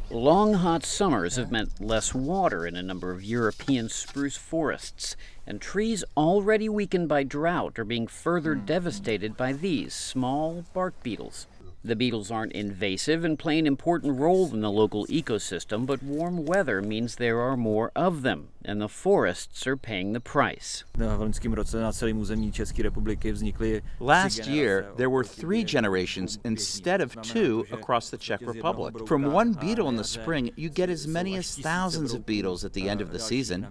Long, hot summers have meant less water in a number of European spruce forests, and trees already weakened by drought are being further devastated by these small bark beetles. The beetles aren't invasive and play an important role in the local ecosystem, but warm weather means there are more of them, and the forests are paying the price. Last year, there were 3 generations instead of 2 across the Czech Republic. From one beetle in the spring, you get as many as thousands of beetles at the end of the season.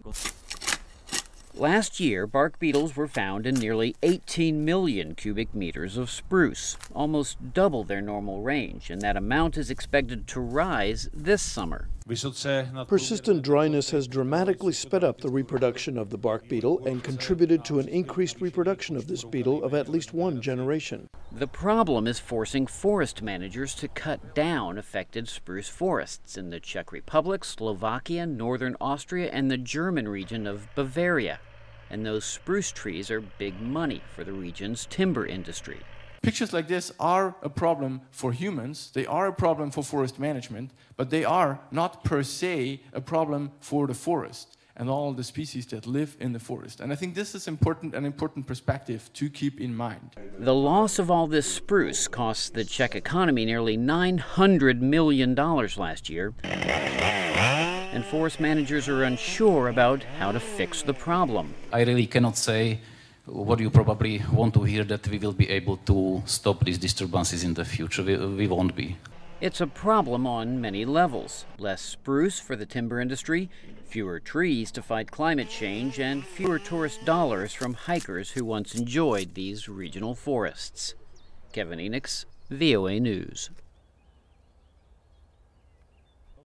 Last year, bark beetles were found in nearly 18 million cubic meters of spruce, almost double their normal range, and that amount is expected to rise this summer. Persistent dryness has dramatically sped up the reproduction of the bark beetle and contributed to an increased reproduction of this beetle of at least 1 generation. The problem is forcing forest managers to cut down affected spruce forests in the Czech Republic, Slovakia, northern Austria, and the German region of Bavaria. And those spruce trees are big money for the region's timber industry. Pictures like this are a problem for humans, they are a problem for forest management, but they are not per se a problem for the forest and all the species that live in the forest. And I think this is an important perspective to keep in mind. The loss of all this spruce costs the Czech economy nearly $900 million last year. And forest managers are unsure about how to fix the problem. I really cannot say what you probably want to hear, that we will be able to stop these disturbances in the future. We won't be. It's a problem on many levels. Less spruce for the timber industry, fewer trees to fight climate change, and fewer tourist dollars from hikers who once enjoyed these regional forests. Kevin Enochs, VOA News.